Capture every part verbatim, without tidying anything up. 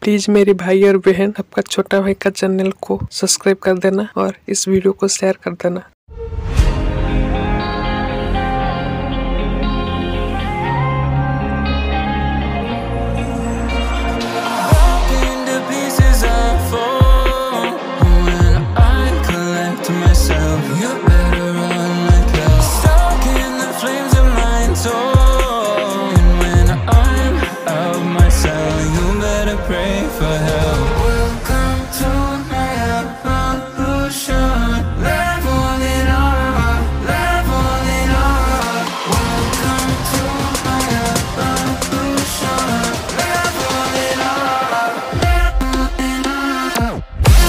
Please मेरे भाई और बहन आपका छोटा भाई का चैनल को सब्सक्राइब कर देना और इस वीडियो को शेयर कर देना। Pray for help. Welcome to my evolution. Leveling up, leveling up. Welcome to my evolution. Leveling up, leveling up.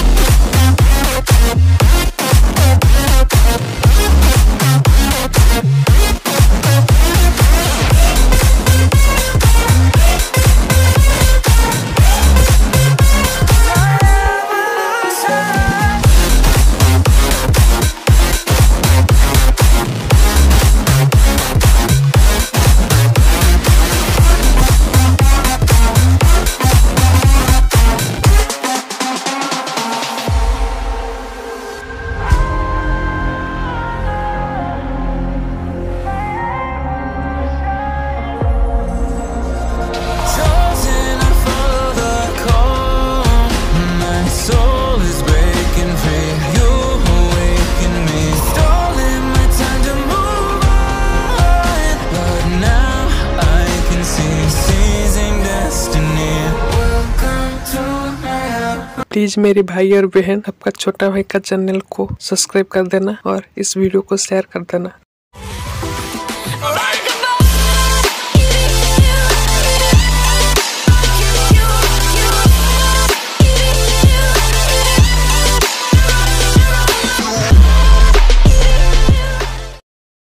Please मेरे भाई और बहन आपका छोटा भाई का चैनल को सब्सक्राइब कर देना और इस वीडियो को शेयर कर देना।